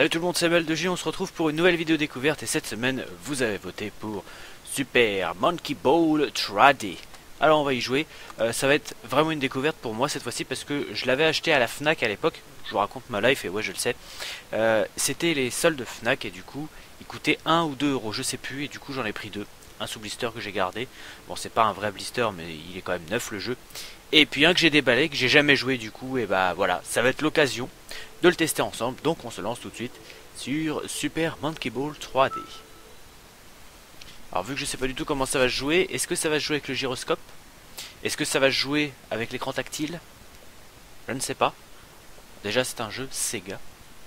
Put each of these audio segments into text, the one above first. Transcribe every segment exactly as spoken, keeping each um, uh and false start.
Salut tout le monde, c'est Mel de J, on se retrouve pour une nouvelle vidéo découverte et cette semaine vous avez voté pour Super Monkey Ball trois D. Alors on va y jouer, euh, ça va être vraiment une découverte pour moi cette fois-ci parce que je l'avais acheté à la Fnac à l'époque, je vous raconte ma life et ouais je le sais. Euh, C'était les soldes Fnac et du coup il coûtait un ou deux euros, je sais plus, et du coup j'en ai pris deux. Un sous blister que j'ai gardé, bon c'est pas un vrai blister mais il est quand même neuf le jeu. Et puis un que j'ai déballé, que j'ai jamais joué du coup, et bah voilà, ça va être l'occasion de le tester ensemble, donc on se lance tout de suite sur Super Monkey Ball trois D. Alors vu que je sais pas du tout comment ça va se jouer, est-ce que ça va se jouer avec le gyroscope? Est-ce que ça va se jouer avec l'écran tactile? Je ne sais pas. Déjà c'est un jeu Sega.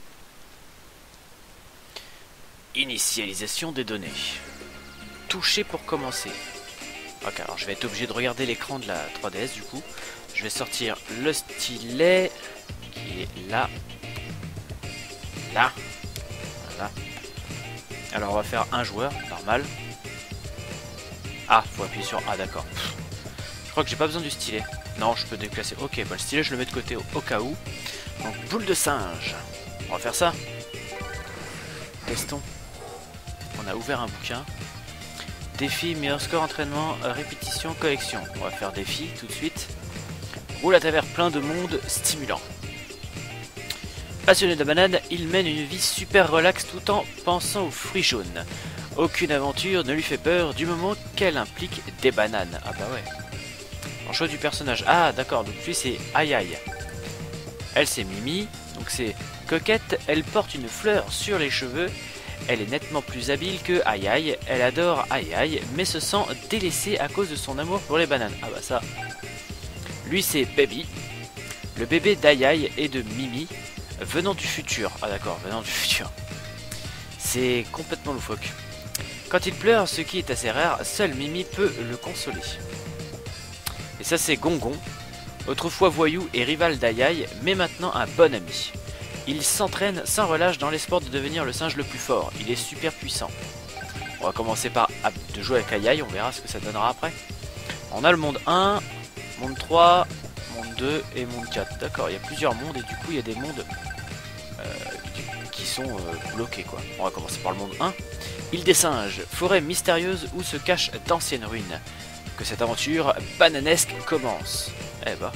Initialisation des données. Toucher pour commencer. Ok, alors je vais être obligé de regarder l'écran de la trois D S du coup. Je vais sortir le stylet qui est là. Là. Voilà. Alors on va faire un joueur, normal. Ah, faut appuyer sur A, d'accord. Je crois que j'ai pas besoin du stylet. Non, je peux déplacer. Ok, bah, le stylet je le mets de côté au, au cas où. Donc boule de singe. On va faire ça. Testons. On a ouvert un bouquin. Défi, meilleur score, entraînement, répétition, collection. On va faire défi tout de suite. Roule à travers plein de monde stimulant. Passionné de banane, il mène une vie super relaxe tout en pensant aux fruits jaunes. Aucune aventure ne lui fait peur du moment qu'elle implique des bananes. Ah bah ouais. En choix du personnage. Ah d'accord, donc lui c'est Aïe Aïe. Elle c'est Mimi, donc c'est coquette, elle porte une fleur sur les cheveux. Elle est nettement plus habile que Aïe Aïe, elle adore Aïe Aïe, mais se sent délaissée à cause de son amour pour les bananes. Ah bah ça. Lui c'est Baby, le bébé d'Aïe Aïe et de Mimi, venant du futur. Ah d'accord, venant du futur. C'est complètement loufoque. Quand il pleure, ce qui est assez rare, seul Mimi peut le consoler. Et ça c'est Gongon, autrefois voyou et rival d'Aïe Aïe, mais maintenant un bon ami. Il s'entraîne sans relâche dans l'espoir de devenir le singe le plus fort. Il est super puissant. On va commencer par de jouer avec Aïe Aïe, on verra ce que ça donnera après. On a le monde un, monde trois, monde deux et monde quatre. D'accord, il y a plusieurs mondes et du coup il y a des mondes euh, qui sont euh, bloqués quoi. On va commencer par le monde un. Île des singes, forêt mystérieuse où se cachent d'anciennes ruines. Que cette aventure bananesque commence. Eh bah.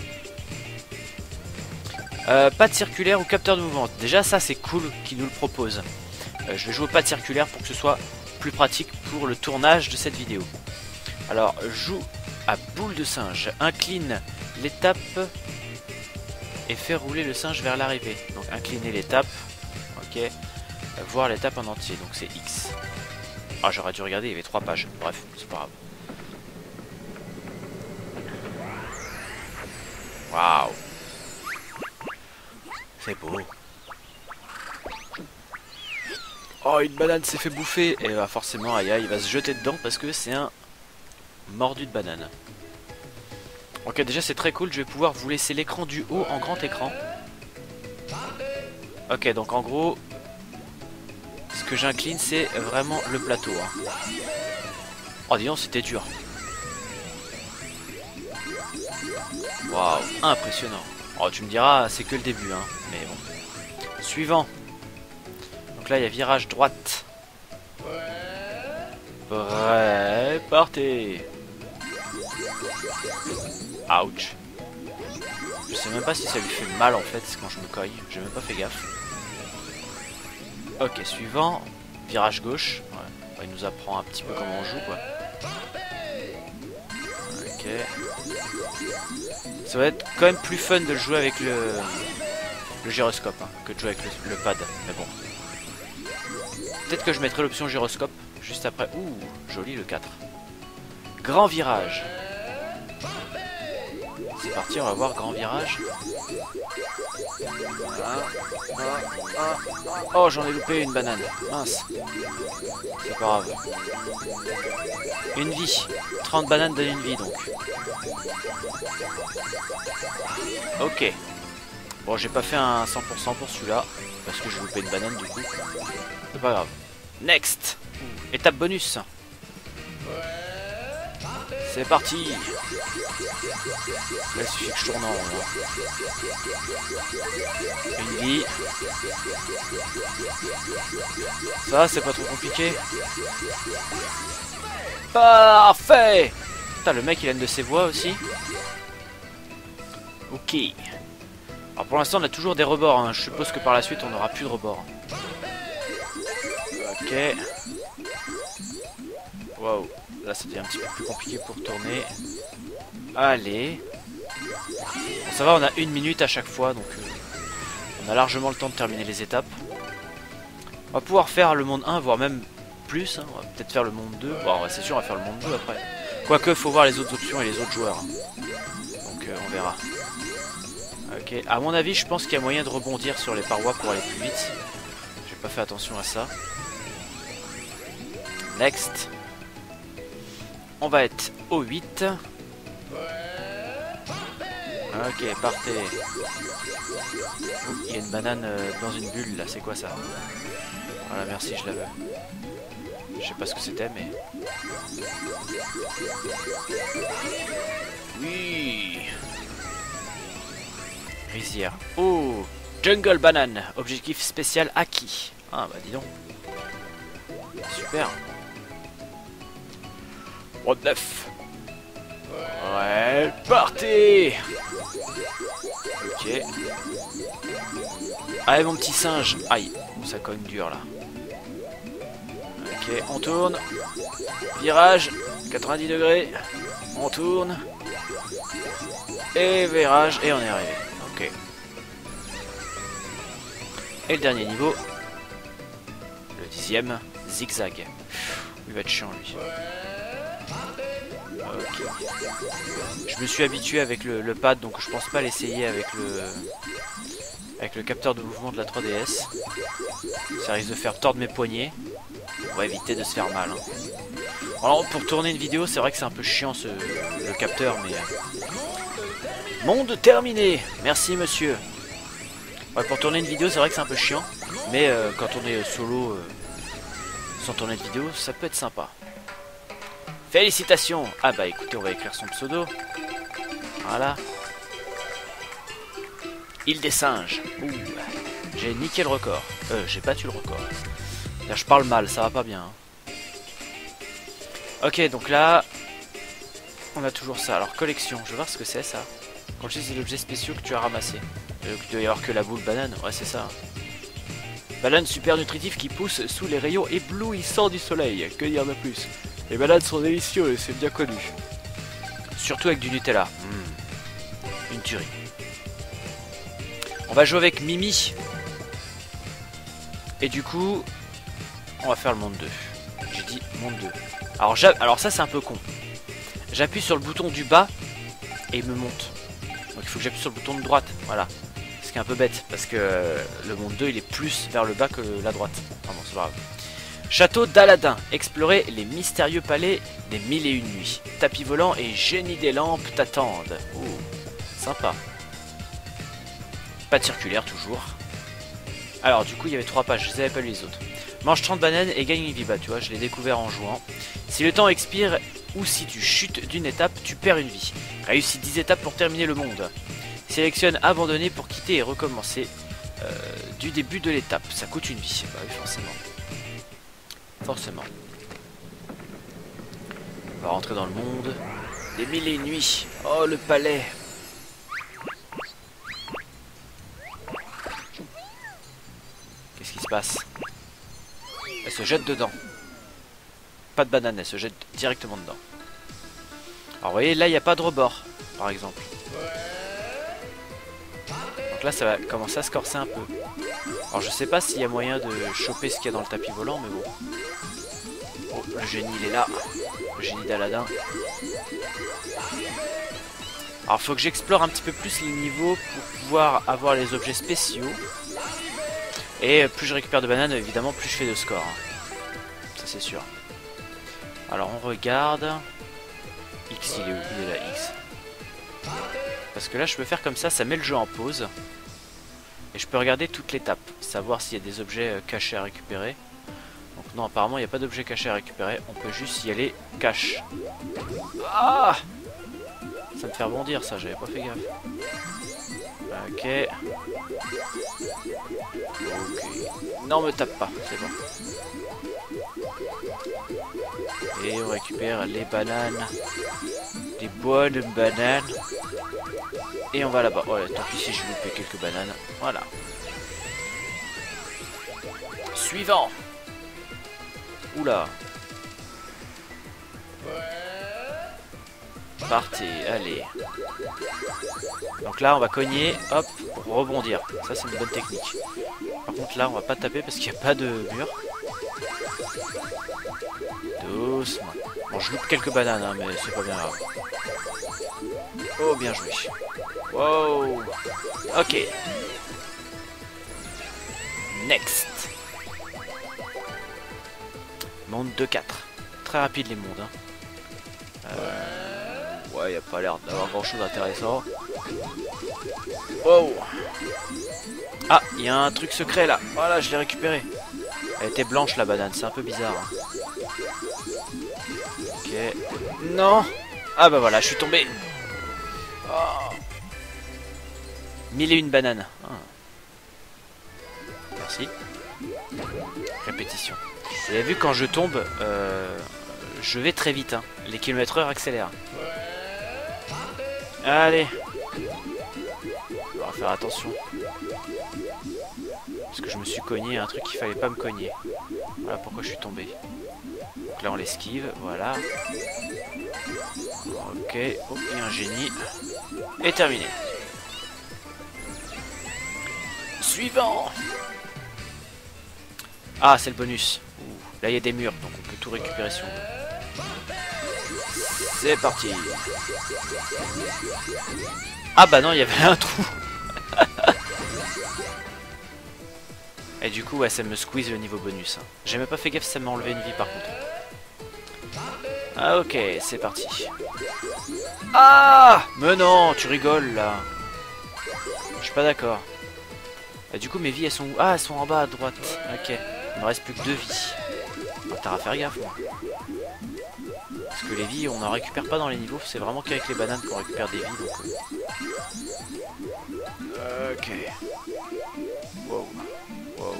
Euh, pas de circulaire ou capteur de mouvement. Déjà ça c'est cool qu'ils nous le proposent. Euh, je vais jouer au pas de circulaire pour que ce soit plus pratique pour le tournage de cette vidéo. Alors joue à boule de singe. Incline l'étape et fait rouler le singe vers l'arrivée. Donc incliner l'étape. Ok. Euh, voir l'étape en entier. Donc c'est X. Ah j'aurais dû regarder, il y avait trois pages. Bref, c'est pas grave. Waouh. C'est beau. Oh, une banane s'est fait bouffer. Et bah forcément, aïe aïe, il va se jeter dedans parce que c'est un mordu de banane. Ok, déjà c'est très cool. Je vais pouvoir vous laisser l'écran du haut en grand écran. Ok, donc en gros, ce que j'incline, c'est vraiment le plateau. Hein. Oh, dis donc, c'était dur. Waouh, impressionnant. Oh, tu me diras, c'est que le début, hein. Mais bon. Suivant. Donc là, il y a virage droite. Prêt, partez. Ouch. Je sais même pas si ça lui fait mal en fait quand je me cogne. J'ai même pas fait gaffe. Ok, suivant. Virage gauche. Ouais. Il nous apprend un petit peu comment on joue, quoi. Ok. Ça va être quand même plus fun de le jouer avec le, le gyroscope hein, que de jouer avec le, le pad. Mais bon. Peut-être que je mettrai l'option gyroscope juste après. Ouh, joli le quatre. Grand virage. C'est parti, on va voir grand virage. Voilà. Ah, ah, ah. Oh, j'en ai loupé une banane. Mince. C'est pas grave. Une vie. trente bananes donne une vie donc. Ok. Bon, j'ai pas fait un cent pour cent pour celui-là. Parce que j'ai loupé une banane du coup. C'est pas grave. Next. Étape bonus. C'est parti. Là, il suffit que je tourne en rond. Hein. Une vie. Ça, c'est pas trop compliqué. Parfait. Putain, le mec, il a une de ses voix aussi. Ok. Alors pour l'instant, on a toujours des rebords. Hein. Je suppose que par la suite, on n'aura plus de rebords. Ok. Waouh. Là, ça devient un petit peu plus compliqué pour tourner. Allez. Bon, ça va, on a une minute à chaque fois, donc euh, on a largement le temps de terminer les étapes. On va pouvoir faire le monde un, voire même plus. Hein. On va peut-être faire le monde deux. Bon, c'est sûr, on va faire le monde deux après. Quoique, faut voir les autres options et les autres joueurs. Hein. Donc, euh, on verra. Ok. À mon avis, je pense qu'il y a moyen de rebondir sur les parois pour aller plus vite. J'ai pas fait attention à ça. Next. On va être au huit. Ok, partez. Il y a une banane euh, dans une bulle là, c'est quoi ça? Voilà, merci, je la veux. Je sais pas ce que c'était, mais... Oui. Rizière. Oh, Jungle Banane. Objectif spécial acquis. Ah bah dis donc. Super. What neuf. Ouais, partez. Ok. Allez mon petit singe. Aïe, ça cogne dur là. Ok, on tourne. Virage, quatre-vingt-dix degrés. On tourne. Et virage, et on est arrivé. Ok. Et le dernier niveau. Le dixième, zigzag. Il va être chiant lui. Ok. Je me suis habitué avec le, le pad, donc je pense pas l'essayer avec le avec le capteur de mouvement de la trois D S. Ça risque de faire tordre mes poignets. On va éviter de se faire mal. Hein. Alors pour tourner une vidéo, c'est vrai que c'est un peu chiant ce, le capteur, mais euh... monde terminé. Merci monsieur. Ouais, pour tourner une vidéo, c'est vrai que c'est un peu chiant, mais euh, quand on est solo, euh, sans tourner de vidéo, ça peut être sympa. Félicitations. Ah bah écoutez, on va écrire son pseudo. Voilà. Île des singes. Ouh. J'ai niqué le record. Euh, j'ai battu le record. Là, je parle mal, ça va pas bien. Hein. Ok, donc là, on a toujours ça. Alors, collection, je vais voir ce que c'est ça. Quand je dis des objets spéciaux que tu as ramassés. Euh, il doit y avoir que la boule banane. Ouais, c'est ça. Banane super nutritive qui pousse sous les rayons éblouissants du soleil. Que dire de plus? Les bananes sont délicieuses, c'est bien connu. Surtout avec du Nutella. Mmh. Une tuerie. On va jouer avec Mimi. Et du coup, on va faire le monde deux. J'ai dit monde deux. Alors, Alors ça, c'est un peu con. J'appuie sur le bouton du bas et il me monte. Donc il faut que j'appuie sur le bouton de droite. Voilà. Ce qui est un peu bête parce que euh, le monde deux, il est plus vers le bas que la droite. Ah bon, c'est pas grave. Château d'Aladin, explorer les mystérieux palais des mille et une nuits. Tapis volant et génie des lampes t'attendent. Oh, sympa. Pas de circulaire toujours. Alors du coup il y avait trois pages, je ne savais pas lu les autres. Mange trente bananes et gagne une vie. Bah tu vois, je l'ai découvert en jouant. Si le temps expire ou si tu chutes d'une étape, tu perds une vie. Réussis dix étapes pour terminer le monde. Sélectionne abandonner pour quitter et recommencer euh, du début de l'étape. Ça coûte une vie. Bah oui, forcément. Forcément. On va rentrer dans le monde des mille et une nuits. Oh, le palais. Qu'est-ce qui se passe? Elle se jette dedans. Pas de banane, elle se jette directement dedans. Alors, vous voyez, là, il n'y a pas de rebord, par exemple. Donc là, ça va commencer à se corser un peu. Alors, je sais pas s'il y a moyen de choper ce qu'il y a dans le tapis volant, mais bon. Oh, le génie, il est là. Le génie d'Aladin. Alors, faut que j'explore un petit peu plus les niveaux pour pouvoir avoir les objets spéciaux. Et plus je récupère de bananes, évidemment, plus je fais de score. Ça, c'est sûr. Alors, on regarde. X, il est où? Il est là, X. Parce que là, je peux faire comme ça, ça met le jeu en pause. Et je peux regarder toute l'étape, savoir s'il y a des objets cachés à récupérer. Donc Non, apparemment, il n'y a pas d'objet caché à récupérer. On peut juste y aller cash. Ah! Ça me fait rebondir, ça. J'avais pas fait gaffe. Ok. Ok. Non, me tape pas. C'est bon. Et on récupère les bananes. Des bonnes bananes. Et on va là-bas. Oh, tant pis si je loupais quelques bananes. Voilà. Suivant. Oula. Partez, allez. Donc là, on va cogner, hop, pour rebondir. Ça, c'est une bonne technique. Par contre, là, on va pas taper parce qu'il n'y a pas de mur. Doucement. Bon, je loupe quelques bananes, hein, mais c'est pas bien grave. Oh, bien joué. Wow. Ok. Next. Monde deux quatre. Très rapide les mondes. Hein. Euh... Ouais, y a pas l'air d'avoir grand chose d'intéressant. Wow. Ah, il y a un truc secret là. Voilà, je l'ai récupéré. Elle était blanche la banane, c'est un peu bizarre. Hein. Ok. Non. Ah bah voilà, je suis tombé. Oh. Mille et une bananes. Ah. Merci. Répétition. Vous avez vu, quand je tombe, euh, je vais très vite. Hein. Les kilomètres heure accélèrent. Allez. On va faire attention. Parce que je me suis cogné à un truc qu'il fallait pas me cogner. Voilà pourquoi je suis tombé. Donc là on l'esquive, voilà. Ok, oh, et un génie. Et terminé. Suivant. Ah, c'est le bonus. Ouh, là il y a des murs, donc on peut tout récupérer sur nous. C'est parti. Ah bah non, il y avait un trou. Et du coup, ouais, ça me squeeze le niveau bonus. Hein. J'ai même pas fait gaffe si ça m'a enlevé une vie par contre. Ah ok, c'est parti. Ah! Mais non, tu rigoles là. Je suis pas d'accord. Et du coup, mes vies elles sont où? Ah, elles sont en bas à droite. Ok, il me reste plus que deux vies. Ah, t'as à faire gaffe moi. Parce que les vies, on n'en récupère pas dans les niveaux. C'est vraiment qu'avec les bananes qu'on récupère des vies. Donc... Ok. Wow. Wow.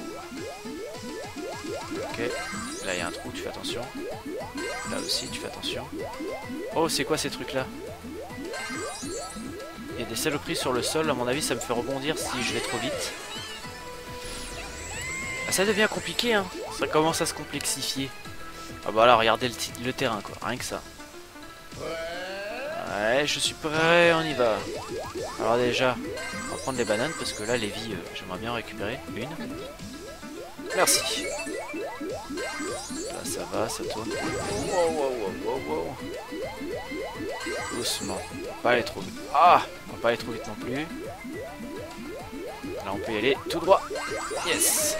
Ok. Là, il y a un trou, tu fais attention. Là aussi, tu fais attention. Oh, c'est quoi ces trucs-là? Il y a des saloperies sur le sol. À mon avis, ça me fait rebondir si je vais trop vite. Ah, ça devient compliqué, hein. Ça commence à se complexifier. Ah bah là, regardez le, le terrain, quoi. Rien que ça. Ouais, je suis prêt, on y va. Alors déjà, on va prendre les bananes parce que là, les vies, euh, j'aimerais bien récupérer une. Merci. Là, ça va, ça tourne. Wow, wow, wow, wow, wow. Doucement. On va pas aller trop vite. Ah, on va pas aller trop vite non plus. Là, on peut y aller tout droit. Yes.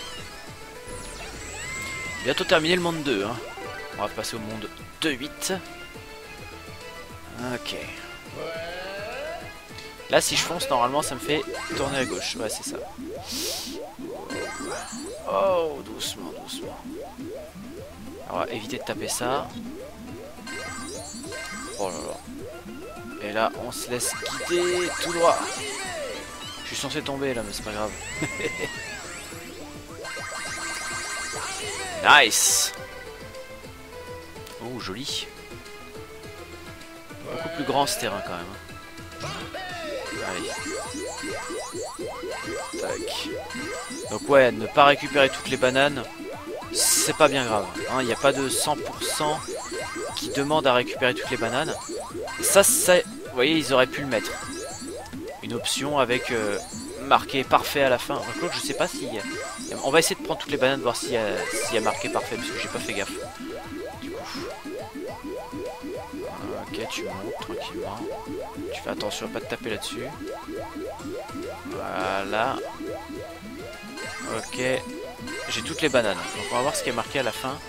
Bientôt terminé le monde deux. Hein. On va passer au monde deux huit. Ok. Là, si je fonce, normalement, ça me fait tourner à gauche. Ouais, c'est ça. Oh, doucement, doucement. Alors, on va éviter de taper ça. Oh là là. Et là, on se laisse guider tout droit. Je suis censé tomber là, mais c'est pas grave. Nice. Oh, joli. Beaucoup plus grand ce terrain quand même. Allez. Tac. Donc ouais, ne pas récupérer toutes les bananes, c'est pas bien grave. Il n'y a pas de cent pour cent qui demande à récupérer toutes les bananes. Ça, ça, vous voyez, ils auraient pu le mettre. Une option avec euh, marqué parfait à la fin. Donc je sais pas si... On va essayer de prendre toutes les bananes, voir s'il y, s'il y a marqué parfait, parce que j'ai pas fait gaffe. Du coup... Ok, tu montes tranquillement. Tu fais attention à pas te taper là-dessus. Voilà. Ok. J'ai toutes les bananes. Donc on va voir ce qui est marqué à la fin.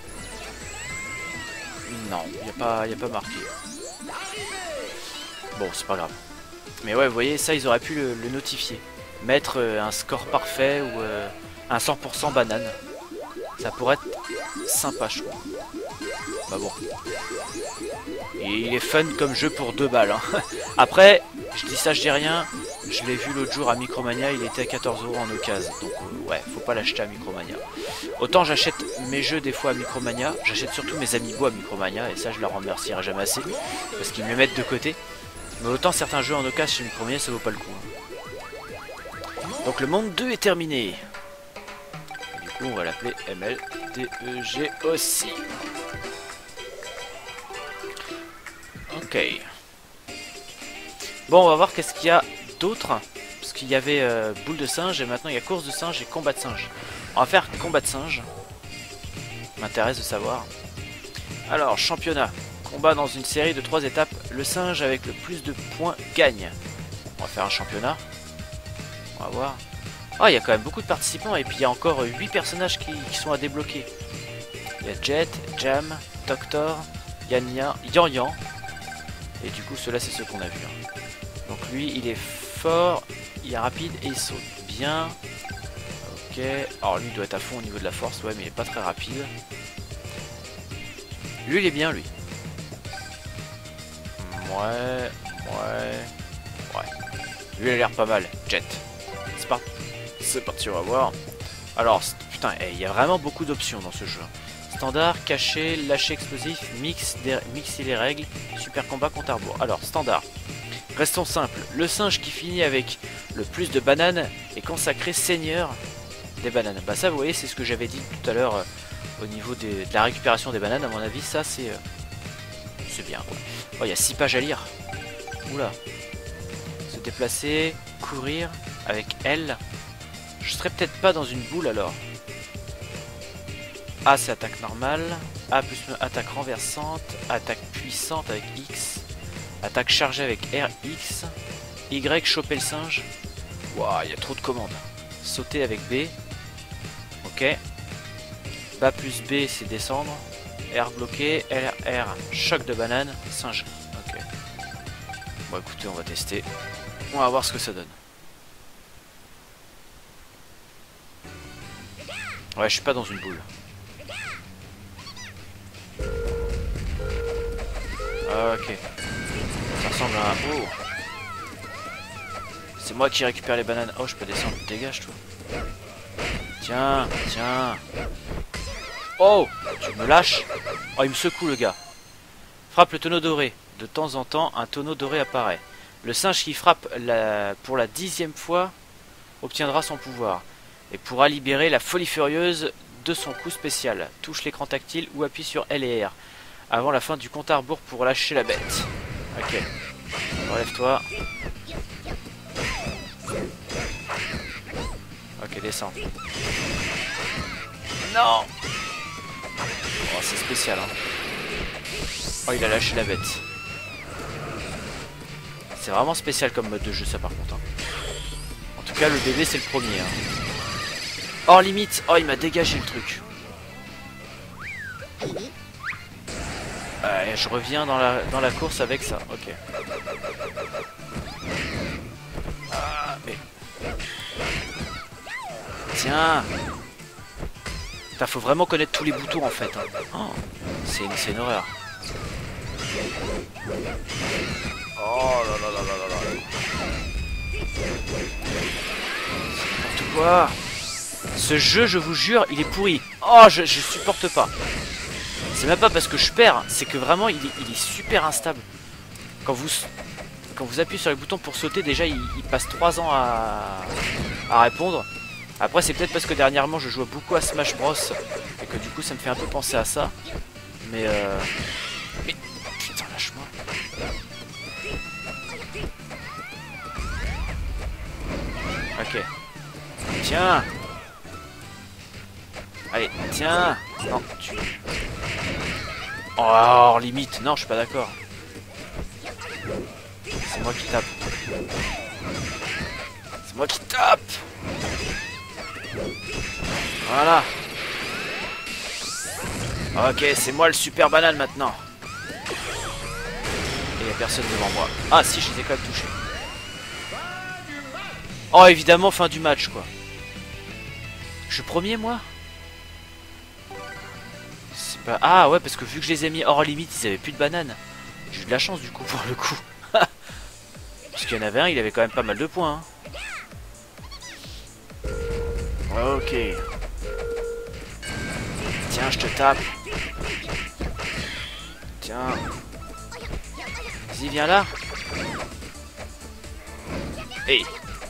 Non, il n'y a pas, y a pas marqué. Bon, c'est pas grave. Mais ouais, vous voyez, ça, ils auraient pu le, le notifier. Mettre euh, un score parfait ou euh, un cent pour cent banane. Ça pourrait être sympa, je trouve. Bah bon. Et il est fun comme jeu pour deux balles. Hein. Après, je dis ça, je dis rien. Je l'ai vu l'autre jour à Micromania, il était à quatorze euros en occasion. Donc euh, ouais, faut pas l'acheter à Micromania. Autant j'achète mes jeux des fois à Micromania, j'achète surtout mes amiibo à Micromania, et ça je leur remercierai jamais assez, parce qu'ils me les mettent de côté. Mais autant certains jeux en occasion chez Micromania, ça vaut pas le coup. Hein. Donc le monde deux est terminé. Et du coup on va l'appeler M L D E G aussi. Ok. Bon, on va voir qu'est-ce qu'il y a d'autre. Parce qu'il y avait euh, boule de singe et maintenant il y a course de singe et combat de singe. On va faire combat de singe. M'intéresse de savoir. Alors, championnat. Combat dans une série de trois étapes. Le singe avec le plus de points gagne. On va faire un championnat. On va voir. Ah, il y a quand même beaucoup de participants. Et puis il y a encore huit personnages qui, qui sont à débloquer. Il y a Jet, Jam, Doctor, Yan Yan, Yan Yan. Et du coup, ceux-là, c'est ceux qu'on a vus. Hein. Donc lui, il est fort, il est rapide et il saute bien. Ok. Alors lui, il doit être à fond au niveau de la force, ouais, mais il est pas très rapide. Lui, il est bien, lui. Ouais, ouais, ouais. Lui, il a l'air pas mal. Jet. C'est parti. C'est parti, on va voir. Alors, putain, il y a vraiment beaucoup d'options dans ce jeu. Standard, caché, lâcher explosif, mix, mixer les règles, super combat, compte à rebours. Alors, standard. Restons simples. Le singe qui finit avec le plus de bananes est consacré seigneur des bananes. Bah ça, vous voyez, c'est ce que j'avais dit tout à l'heure euh, au niveau des, de la récupération des bananes. À mon avis, ça, c'est euh, c'est bien. Oh, il y a six pages à lire. Oula. Se déplacer, courir avec L. Je serais peut-être pas dans une boule alors. A c'est attaque normale, A plus attaque renversante, attaque puissante avec X, attaque chargée avec R X, Y choper le singe. Waouh, il y a trop de commandes. Sauter avec B, ok. Bas plus B c'est descendre, R bloqué, L R choc de banane, singe, ok. Bon écoutez, on va tester, on va voir ce que ça donne. Ouais, je suis pas dans une boule. Ok. Ça ressemble à un... Oh. C'est moi qui récupère les bananes. Oh, je peux descendre. Dégage, toi. Tiens, tiens. Oh, tu me lâches. Oh, il me secoue, le gars. Frappe le tonneau doré. De temps en temps, un tonneau doré apparaît. Le singe qui frappe la... pour la dixième fois obtiendra son pouvoir. Et pourra libérer la folie furieuse de son coup spécial. Touche l'écran tactile ou appuie sur L et R. Avant la fin du compte à rebours pour lâcher la bête. Ok. Relève-toi. Ok, descends. Non. Oh, c'est spécial, hein. Oh, il a lâché la bête. C'est vraiment spécial comme mode de jeu, ça, par contre. Hein. En tout cas, le bébé, c'est le premier. Hein. Hors limite. Oh, il m'a dégagé le truc. Euh, je reviens dans la, dans la course avec ça, ok. Ah, mais... Tiens. Putain, faut vraiment connaître tous les boutons en fait. Hein. Oh, c'est une, une horreur. Oh là là là là là là. C'est n'importe quoi. Ce jeu, je vous jure, il est pourri. Oh, je, je supporte pas. C'est même pas parce que je perds, c'est que vraiment il est, il est super instable. Quand vous, quand vous appuyez sur les boutons pour sauter, déjà il, il passe trois ans à, à répondre. Après c'est peut-être parce que dernièrement je joue beaucoup à Smash Bros et que du coup ça me fait un peu penser à ça. Mais euh... Mais putain, lâche-moi. Ok. Tiens. Allez, tiens. Non, tu... Oh, limite. Non, je suis pas d'accord. C'est moi qui tape. C'est moi qui tape. Voilà. Ok, c'est moi le super banane maintenant. Et il n'y a personne devant moi. Ah si, je les ai quand même touchés. Oh, évidemment, fin du match, quoi. Je suis premier, moi? Bah, ah ouais, parce que vu que je les ai mis hors limite, ils avaient plus de bananes. J'ai eu de la chance du coup pour le coup. Parce qu'il y en avait un, il avait quand même pas mal de points. Hein. Ok. Tiens, je te tape. Tiens. Vas-y, viens là. Hey.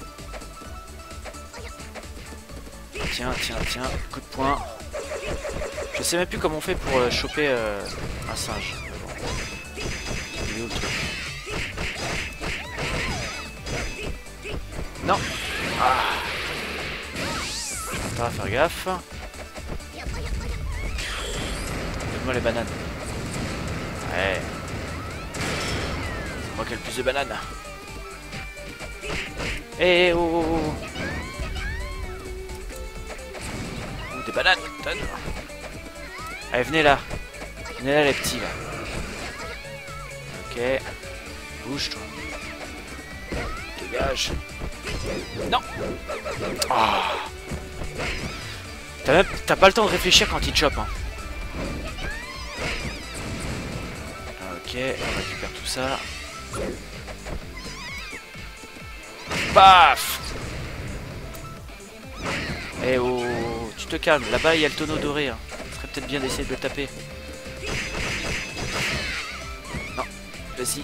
Tiens, tiens, tiens. Coup de poing. Je sais même plus comment on fait pour euh, choper euh, un singe. Il est où le truc? Non. Ah. On va faire gaffe. Donne-moi les bananes. Ouais. C'est moi qui ai le plus de bananes. Eh oh, oh, oh. Oh, des bananes. Donne. Allez, venez là. Venez là les petits là. Ok. Bouge toi. Dégage. Non. Oh. T'as même... T'as pas le temps de réfléchir quand il te chope. Hein. Ok, on récupère tout ça. Paf. Eh oh, tu te calmes. Là-bas, il y a le tonneau doré. Hein. Ce serait peut-être bien d'essayer de le taper. Non, vas-y.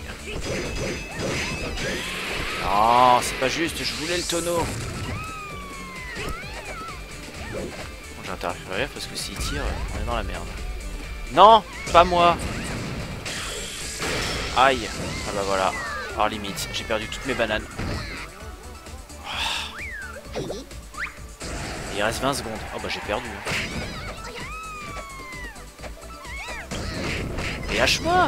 Non, c'est pas juste. Je voulais le tonneau. Bon, j'ai intérêt à faire parce que s'il tire, on est dans la merde. Non, pas moi. Aïe. Ah bah voilà. Hors limite. J'ai perdu toutes mes bananes. Il reste vingt secondes. Oh bah j'ai perdu. Et lâche-moi.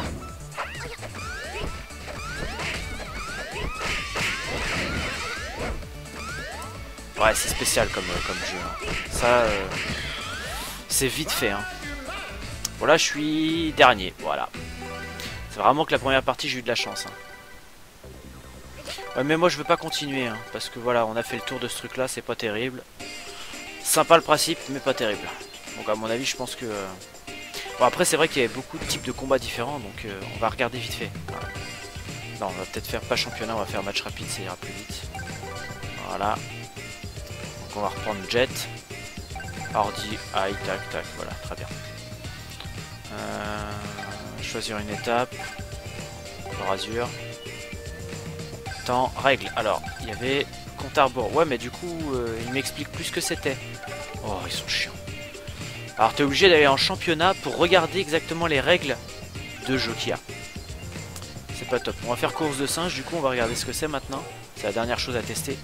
Ouais, c'est spécial comme, comme jeu. Hein. Ça, euh, c'est vite fait. Hein. Bon là, je suis dernier. Voilà. C'est vraiment que la première partie, j'ai eu de la chance. Hein. Ouais, mais moi, je veux pas continuer. Hein, parce que voilà, on a fait le tour de ce truc-là. C'est pas terrible. Sympa le principe, mais pas terrible. Donc à mon avis, je pense que... Euh... Bon, après, c'est vrai qu'il y a beaucoup de types de combats différents. Donc euh, on va regarder vite fait. Voilà. Non, on va peut-être faire pas championnat. On va faire match rapide. Ça ira plus vite. Voilà. On va reprendre Jet, Hardy, Aïe, tac, tac, voilà, très bien. Euh, choisir une étape, le rasure. Temps, règle. Alors, il y avait compte à rebours. Ouais, mais du coup, euh, il m'explique plus ce que c'était. Oh, ils sont chiants. Alors, t'es obligé d'aller en championnat pour regarder exactement les règles de jeu qu'il y a. C'est pas top. On va faire course de singe, du coup, on va regarder ce que c'est maintenant. C'est la dernière chose à tester.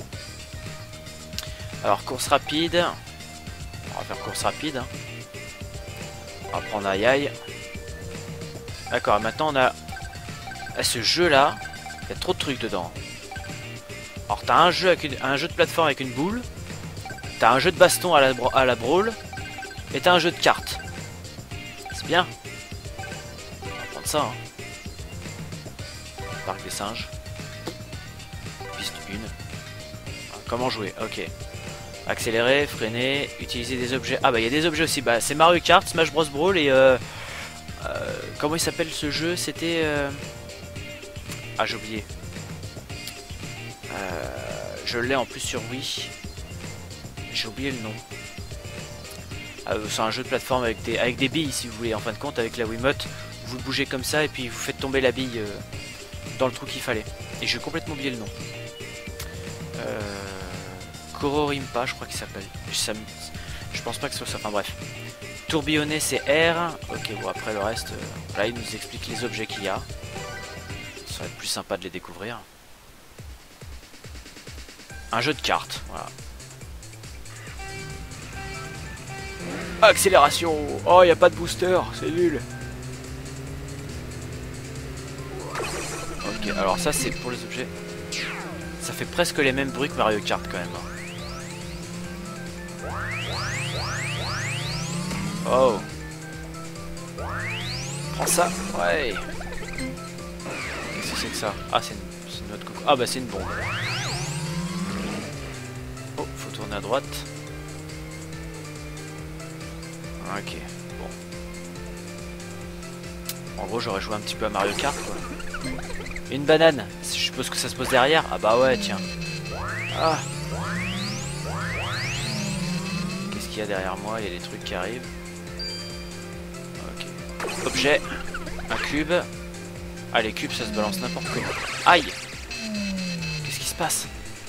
Alors course rapide, on va faire course rapide. Hein. On va prendre aïe aïe. D'accord, maintenant on a à ce jeu là, il y a trop de trucs dedans. Alors t'as un jeu avec une... un jeu de plateforme avec une boule, t'as un jeu de baston à la, à la brawl, et t'as un jeu de cartes. C'est bien. On va prendre ça. Hein. Parc des singes. Piste un. Comment jouer? Ok. Accélérer, freiner, utiliser des objets. Ah bah il y a des objets aussi. Bah c'est Mario Kart, Smash Bros Brawl et euh, euh, comment il s'appelle ce jeu? C'était euh... ah j'ai oublié. Euh, je l'ai en plus sur Wii. J'ai oublié le nom. Ah, c'est un jeu de plateforme avec des avec des billes si vous voulez. En fin de compte avec la Wiimote, vous bougez comme ça et puis vous faites tomber la bille euh, dans le trou qu'il fallait. Et j'ai complètement oublié le nom. Euh... Kororimpa, je crois qu'il s'appelle. Je, je pense pas que ce soit ça. Enfin bref. Tourbillonner, c'est R. Ok, bon, après le reste. Euh, là, il nous explique les objets qu'il y a. Ça va être plus sympa de les découvrir. Un jeu de cartes. Voilà. Accélération. Oh, il n'y a pas de booster. C'est nul. Ok, alors ça, c'est pour les objets. Ça fait presque les mêmes bruits que Mario Kart quand même. Hein. Oh. Prends ça. Ouais. Qu'est-ce que c'est que ça? Ah, c'est une, une autre coco. Ah, bah, c'est une bombe. Oh, faut tourner à droite. Ok, bon. En gros, j'aurais joué un petit peu à Mario Kart, quoi. Une banane. Je suppose que ça se pose derrière. Ah bah ouais, tiens. Ah. Qu'est-ce qu'il y a derrière moi? Il y a des trucs qui arrivent. Ok. Objet. Un cube. Ah, les cubes, ça se balance n'importe comment. Aïe. Qu'est-ce qui se passe?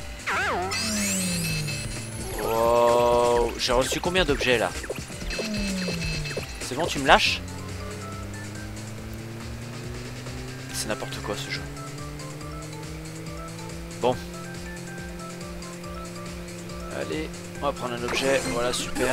Wow. J'ai reçu combien d'objets là? C'est bon, tu me lâches? C'est n'importe quoi ce jeu. Bon. Allez, on va prendre un objet. Voilà, super.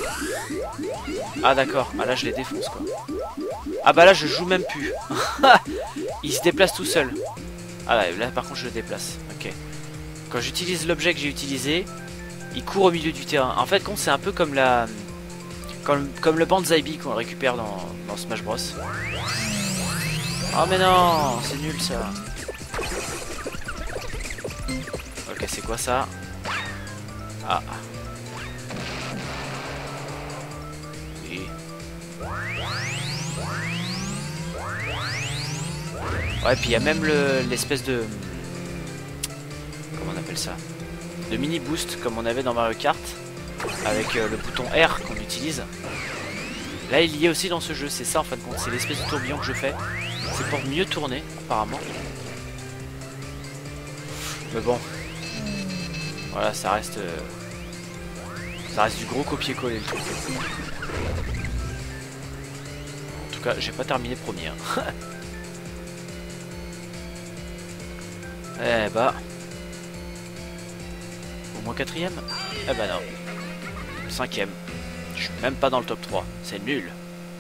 Ah d'accord. Ah là, je les défonce quoi. Ah bah là, je joue même plus. Il se déplace tout seul. Ah là, là par contre, je le déplace. Ok. Quand j'utilise l'objet que j'ai utilisé, il court au milieu du terrain. En fait, c'est un peu comme la... Comme, comme le Banzai Bee qu'on récupère dans, dans Smash Bros. Oh mais non, c'est nul ça. Ok, c'est quoi ça? Ah. Oui. Ouais, puis il y a même l'espèce le, de... Comment on appelle ça? De mini boost comme on avait dans Mario Kart. Avec euh, le bouton R qu'on utilise. Là il y est aussi dans ce jeu, c'est ça en fin de compte. C'est l'espèce de tourbillon que je fais. C'est pour mieux tourner apparemment. Mais bon. Voilà, ça reste euh, ça reste du gros copier-coller le truc. En tout cas j'ai pas terminé premier hein. Eh bah au moins quatrième. Eh bah non. Cinquième. Je suis même pas dans le top trois. C'est nul.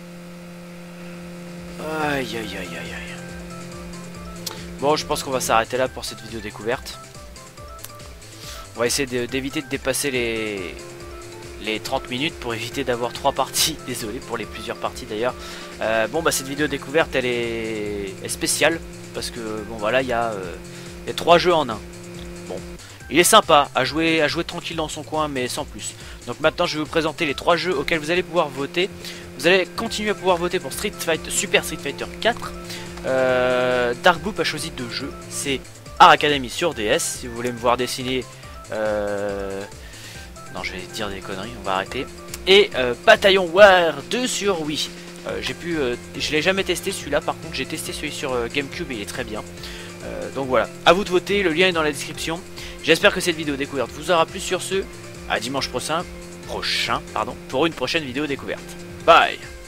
Aïe aïe aïe aïe aïe. Bon, je pense qu'on va s'arrêter là pour cette vidéo découverte. On va essayer d'éviter de, de dépasser les, les trente minutes pour éviter d'avoir trois parties. Désolé pour les plusieurs parties d'ailleurs. Euh, bon bah cette vidéo découverte elle est, est spéciale. Parce que bon voilà, il y a euh, y a trois jeux en un. Bon. Il est sympa à jouer, à jouer tranquille dans son coin, mais sans plus. Donc maintenant, je vais vous présenter les trois jeux auxquels vous allez pouvoir voter. Vous allez continuer à pouvoir voter pour Street Fighter, Super Street Fighter quatre. Euh, Dark Boop a choisi deux jeux. C'est Art Academy sur D S. Si vous voulez me voir dessiner... Euh... Non, je vais dire des conneries, on va arrêter. Et euh, Bataillon War deux sur Wii. Euh, j'ai pu, euh, je l'ai jamais testé celui-là, par contre j'ai testé celui sur euh, GameCube et il est très bien. Euh, donc voilà, à vous de voter, le lien est dans la description. J'espère que cette vidéo découverte vous aura plu. Sur ce, à dimanche prochain, prochain pardon, pour une prochaine vidéo découverte. Bye.